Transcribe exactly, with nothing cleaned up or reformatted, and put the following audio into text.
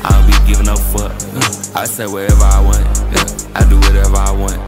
I don't be giving no fuck. I say wherever I want. Yeah.